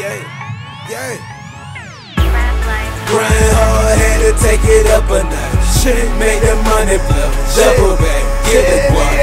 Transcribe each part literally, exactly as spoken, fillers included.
Yeah, yeah. Grindhard had to take it up a notch. Shit, make the money flow. Double back, get the guap.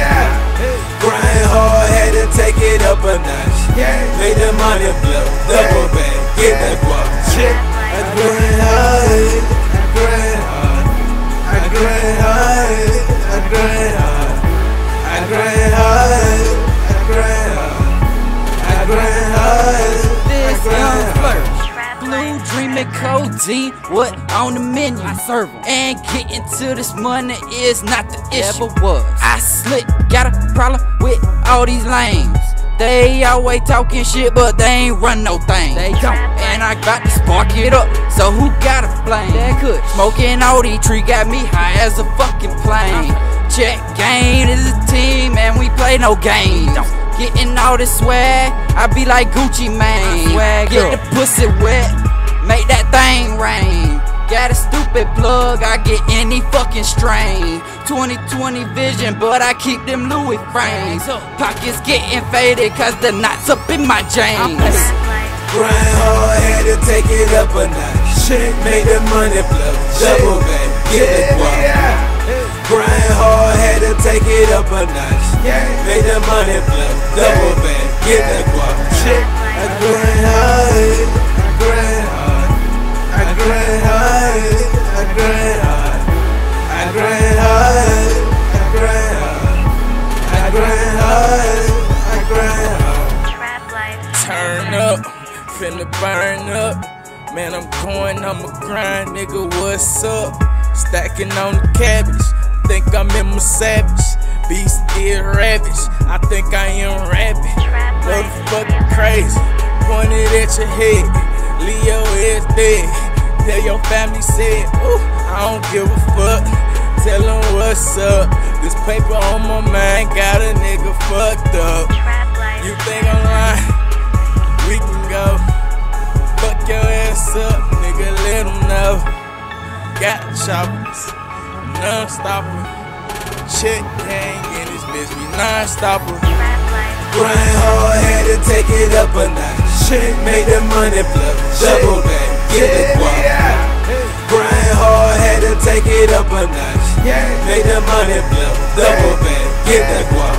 Grindhard had to take it up a notch. Make the money flow. Double back, get the guap. Shit, I grind hard, I grind hard, I grind hard, I grind hard, I grind hard, I grind hard, I grind hard. This young flirt, blue dreaming codeine, what on the menu? I serve 'em. And getting to this money is not the issue. Ever was. I slick, got a problem with all these lames. They always talking shit, but they ain't run no thing. They don't. And I got to spark it up, so who got a flame? That could. Smoking all these trees got me high as a fucking plane. Check game is a team, and we play no games. Getting all this swag, I be like Gucci Mane. Get the pussy wet, make that thing rain. Got a stupid plug, I get any fucking strain. twenty twenty vision, but I keep them Louis frames. Pockets getting faded, cause the knots up in my jeans. Grindhard had to take it up a notch. Shit, make the money flow. Double back, get the guap. Grindhard had to take it up a notch. Make the money flow. Double back, get the guap. Shit, I grind hard, I grind hard, I grind hard, I grind hard, I grind hard, I grind hard, I grind hard, I grind hard. Turn up, finna burn up. Man, I'm going, I'ma grind, nigga, what's up? Stacking on the cabbage, think I'm in my savage. Beast is ravage, I think I am rapping. Motherfucking crazy, pointed at your head. Leo is dead, tell your family said, ooh, I don't give a fuck. Tell them what's up, this paper on my mind got a nigga fucked up. You think I'm lying? We can go. Fuck your ass up, nigga, let them know. Got choppers, non-stopper. Shit gang in this bitch, we non-stopper. Grindhard had to take it up a notch. Shit, make the money flow. Double back, get the guap. Grindhard had to take it up a notch. Make the money flow. Double back, get the guap.